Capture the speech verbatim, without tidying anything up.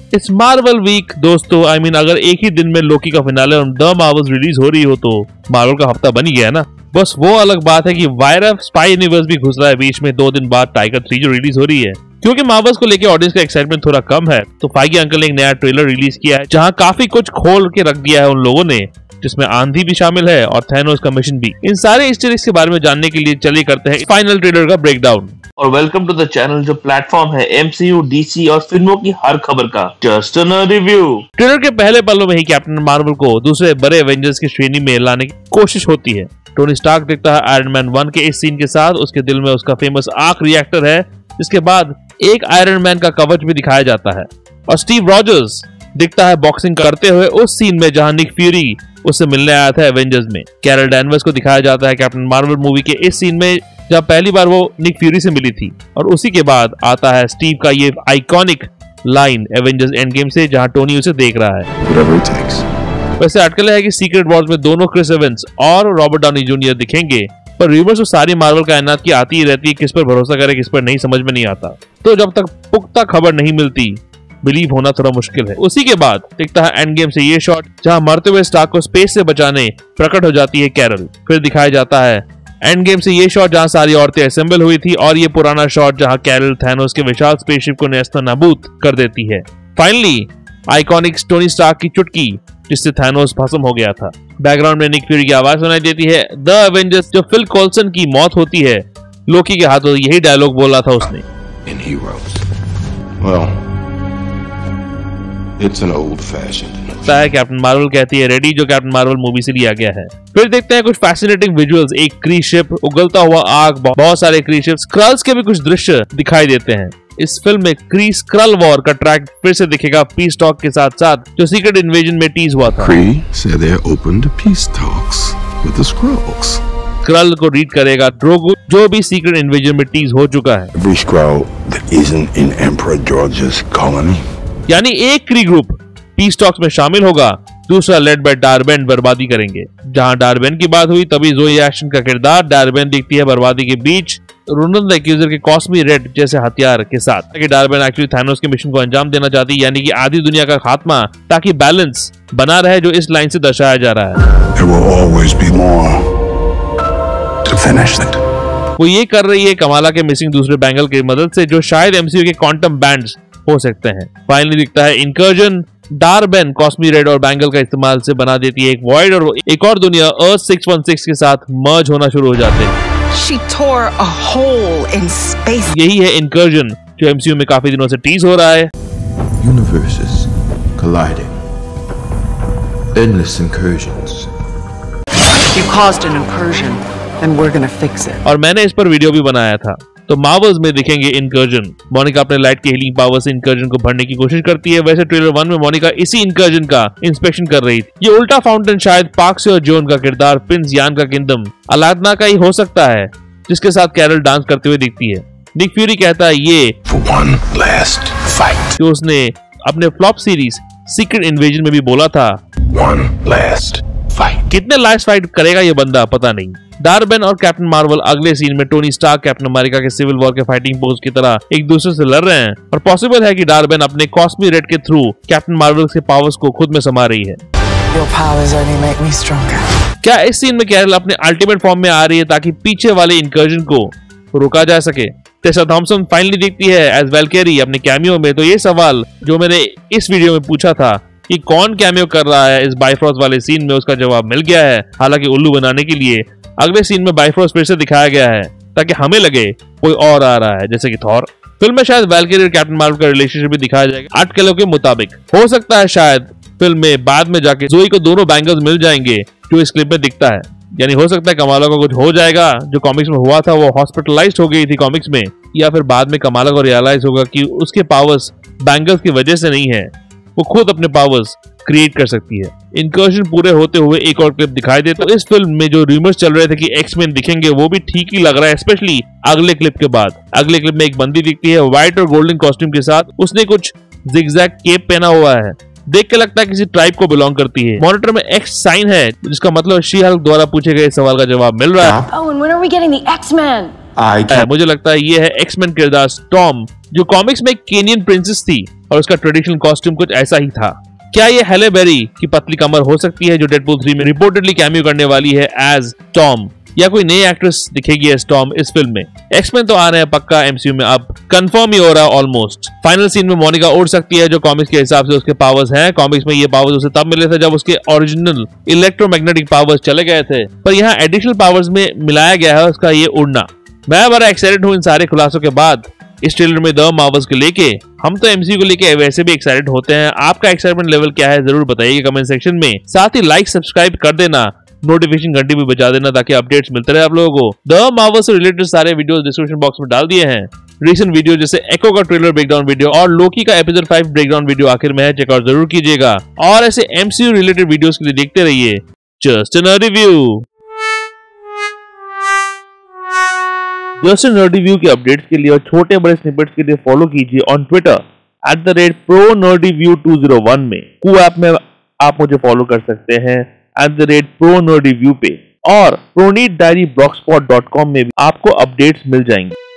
It's Marvel week दोस्तों। आई I mean mean, अगर एक ही दिन में लोकी का फिनाले और द मार्वल्स रिलीज हो रही हो तो मार्वल का हफ्ता बन ही गया ना। बस वो अलग बात है कि वायरा स्पाई यूनिवर्स भी घुस रहा है बीच में दो दिन बाद टाइगर थ्री जो रिलीज हो रही है। क्योंकि मार्वल्स को लेकर ऑडियंस का एक्साइटमेंट थोड़ा कम है तो फाइगी अंकल ने एक नया ट्रेलर रिलीज किया है जहां काफी कुछ खोल के रख दिया है उन लोगों ने, जिसमें आंधी भी शामिल है और थैनोस का मिशन भी। इन सारे ईस्टर एग्स के बारे में जानने के लिए चलिए करते हैं फाइनल ट्रेलर का ब्रेकडाउन। और वेलकम टू द चैनल जो प्लेटफॉर्म है एमसीयू, डीसी और फिल्मों की हर खबर का जस्ट अ रिव्यू। ट्रेलर के पहले पलों में ही कैप्टन मार्वल को दूसरे बड़े एवेंजर्स की श्रेणी में लाने की कोशिश होती है। टोनी स्टार्क दिखता है आयरन मैन वन के इस सीन के साथ, उसके दिल में उसका फेमस आर्क रिएक्टर है, जिसके बाद एक आयरन मैन का कवच भी दिखाया जाता है। और स्टीव रॉजर्स दिखता है बॉक्सिंग करते हुए उस सीन में जहां निक फ्यूरी उससे मिलने आया था एवेंजर्स में। कैरल डैनवर्स को दिखाया जाता है कैप्टन मार्वल मूवी के इस सीन में जब पहली बार वो निक फ्यूरी से मिली थी। और उसी के बाद आता है स्टीव का ये iconic line Avengers Endgame से जहां टोनी उसे देख रहा है। वैसे अटकल है कि सीक्रेट वॉर्स में दोनों क्रिस एवंस और रॉबर्ट डाउनी जूनियर दिखेंगे, पर रूमर्स तो सारी मार्वल कायनात की आती ही रहती है, किस पर भरोसा करे किस पर नहीं समझ में नहीं आता। तो जब तक पुख्ता खबर नहीं मिलती बिलीव होना थोड़ा मुश्किल है। उसी के बाद दिखता है एंड गेम से ये शॉट जहां मरते हुए स्टार्क को स्पेस से बचाने प्रकट हो जाती है कैरल। फिर दिखाया जाता है एंड गेम से ये शॉट जहां सारी औरतें असेंबल हुई थी और ये पुराना शॉट जहां कैरल थैनोस के विशाल स्पेसशिप को नेस्तनाबूद कर देती है। फाइनली आइकॉनिक टोनी स्टार्क की चुटकी जिससे थैनोस भस्म हो गया था। बैकग्राउंड में निक फ्यूरी की आवाज सुनाई देती है द एवेंजर्स। जो फिल कोल्सन की मौत होती है लोकी के हाथों यही डायलॉग बोला था उसने। In heroes. Well, it's an old-fashioned. Captain Marvel कहती है रेडी, जो कैप्टन मार्वल मूवी से लिया गया है। फिर देखते हैं कुछ फैसिनेटिंग विजुअल्स, एक क्री शिप, उगलता हुआ आग, बहुत सारे क्री शिप, स्क्रल्स के भी कुछ दृश्य दिखाई देते हैं। इस फिल्म में क्री स्क्रल वॉर का ट्रैक फिर से दिखेगा पीस टॉक के साथ साथ जो सीक्रेट इन्वेजन में टीज हुआ था। Kree said they're open to peace talks with the Skrulls. Skrull को रीड करेगा ड्रोगो जो भी सीक्रेट इन्वेजन में टीज हो चुका है। Every Skrull that isn't in Emperor George's colony. यानी एक क्री ग्रुप पीस टॉक्स में शामिल होगा, दूसरा लेड बाय डार्बेन बर्बादी करेंगे। जहां डार्बेन की बात हुई तभी ज़ोई एशटन का किरदार डार्बेन दिखती है बर्बादी के बीच रोनन द एक्यूजर के कॉस्मी रेड जैसे हथियार के साथ। कि डार्बेन एक्चुअली थैनोस के मिशन को अंजाम देना चाहती है, यानी कि आधी दुनिया का खात्मा, ताकि बैलेंस बना रहे, जो इस लाइन से दर्शाया जा रहा है। There will always be more to finish it. वो ये कर रही है कमाला के मिसिंग दूसरे बैंगल की मदद से, जो शायद एमसीयू के क्वांटम बैंड्स हो सकते हैं। फाइनली दिखता है इनकर्जन। डार्बेन कॉस्मी रेड और बैंगल का इस्तेमाल से बना देती है एक वॉइड और एक और दुनिया अर्थ सिक्स वन सिक्स के साथ मर्ज होना शुरू हो जाते हैं। She tore a hole in space. यही है इनकर्जन जो एमसीयू में काफी दिनों से टीज हो रहा है। Universes colliding. Endless incursions. You caused an incursion, and we're gonna fix it. और मैंने इस पर वीडियो भी बनाया था। तो मार्वल्स में दिखेंगे इनकर्जन। मोनिका अपने लाइट के हीलिंग पावर से इनकर्जन को भरने की कोशिश करती है। वैसे ट्रेलर वन में मोनिका इसी इनकर्जन का इंस्पेक्शन कर रही थी। ये उल्टा फाउंटेन शायद पार्क से और जोन का किरदार प्रिंस यान का किंगडम अलादना का ही हो सकता है, जिसके साथ कैरल डांस करते हुए दिखती है। निक फ्यूरी कहता है ये For one last fight. जो उसने अपने फ्लॉप सीरीज सीक्रेट इन्वेजन में भी बोला था। One last fight. कितने लास्ट फाइट करेगा ये बंदा पता नहीं। डार्बेन और कैप्टन मार्वल अगले सीन में टोनी स्टार्क कैप्टन अमेरिका के सिविल वॉर के फाइटिंग पोज की तरह एक दूसरे से लड़ रहे हैं और पॉसिबल है कि डार्बेन अपने कॉस्मी रेड के थ्रू कैप्टन मार्वल के पावर्स को खुद में समा रही है। Your powers only make me stronger. क्या इस सीन में कैरल अपने अल्टीमेट फॉर्म में आ रही है ताकि पीछे वाले इनकर्जन को रोका जा सके? टेसा थॉम्पसन फाइनली दिखती है एज वैल्केरी अपने कैमियो में। तो ये सवाल जो मैंने इस वीडियो में पूछा था कि कौन कैमियो कर रहा है इस बाइफ्रॉस्ट वाले सीन में, उसका जवाब मिल गया है। हालांकि उल्लू बनाने के लिए अगले सीन में बाइफ्रॉस्ट फिर से दिखाया गया है ताकि हमें लगे कोई और आ रहा है, जैसे कि थॉर। फिल्म में शायद वैल्केरी और कैप्टन मार्वल का रिलेशनशिप भी दिखाया जाएगा अटकलों के मुताबिक। हो सकता है शायद फिल्म में बाद में जाके ज़ोई को दोनों बैंगल्स मिल जाएंगे जो इस क्लिप में दिखता है। यानी हो सकता है कमाला को कुछ हो जाएगा, जो कॉमिक्स में हुआ था वो हॉस्पिटलाइज्ड हो गई थी कॉमिक्स में, या फिर बाद में कमाला को रियलाइज होगा कि उसके पावर्स बैंगल्स की वजह से नहीं है, वो खुद अपने पावर्स क्रिएट कर सकती है। इनकर्जन पूरे होते हुए एक और क्लिप दिखाई दे तो इस फिल्म में जो रूमर्स चल रहे थे कि एक्समैन दिखेंगे वो भी ठीक ही लग रहा है, स्पेशली अगले क्लिप के बाद। अगले क्लिप में एक बंदी दिखती है व्हाइट और गोल्डन कॉस्ट्यूम के साथ, उसने कुछ जिगजैग केप पहना हुआ है, देख के लगता है किसी ट्राइब को बिलोंग करती है। मॉनिटर में एक्स साइन है जिसका मतलब शी हल्क द्वारा पूछे गए सवाल का जवाब मिल रहा है। Oh, and when are we getting the X-Men? मुझे लगता है ये है एक्समैन किरदार स्टॉर्म, जो कॉमिक्स में केनियन प्रिंसेस थी और उसका ट्रेडिशनल कॉस्ट्यूम कुछ ऐसा ही था। क्या ये हैले बेरी की पतली कमर हो सकती है जो डेडपूल थ्री में रिपोर्टेडली कैमियो करने वाली है एज टॉम, या कोई नई एक्ट्रेस दिखेगी एज टॉम इस फिल्म में? एक्समैन तो आ रहे हैं पक्का एमसीयू में, अब कंफर्म ही हो रहा है ऑलमोस्ट। फाइनल सीन में मोनिका उड़ सकती है जो कॉमिक्स के हिसाब से उसके पावर्स हैं। कॉमिक्स में ये पावर्स उसे तब मिले थे जब उसके ओरिजिनल इलेक्ट्रोमैग्नेटिक पावर्स चले गए थे, पर यहाँ एडिशनल पावर्स में मिलाया गया है उसका ये उड़ना। मैं बड़ा एक्साइटेड हूँ इन सारे खुलासों के बाद इस ट्रेलर में द मार्वल्स को लेके। हम तो एमसीयू को लेके वैसे भी एक्साइटेड होते हैं। आपका एक्साइटमेंट लेवल क्या है जरूर बताइए कमेंट सेक्शन में। साथ ही लाइक सब्सक्राइब कर देना, नोटिफिकेशन घंटी भी बजा देना ताकि अपडेट्स मिलते रहे आप लोगों को। द मार्वल्स से रिलेटेड सारे वीडियोस डिस्क्रिप्शन बॉक्स में डाल दिए हैं। रीसेंट वीडियो जैसे एको का ट्रेलर ब्रेकडाउन वीडियो और लोकी का एपिसोड फाइव ब्रेकडाउन वीडियो आखिर में है, चेकआउट जरूर कीजिएगा। और ऐसे एमसीयू रिलेटेड वीडियोस के लिए देखते रहिए just a review. Just a review के अपडेट्स के लिए और छोटे बड़े स्निपेट्स के लिए फॉलो कीजिए on Twitter at the rate pro nerdview two zero one में। कू ऐप में आप मुझे फॉलो कर सकते हैं at the rate pro nerdview पे, और Pronit diary blogspot dot com में भी आपको अपडेट्स मिल जाएंगे।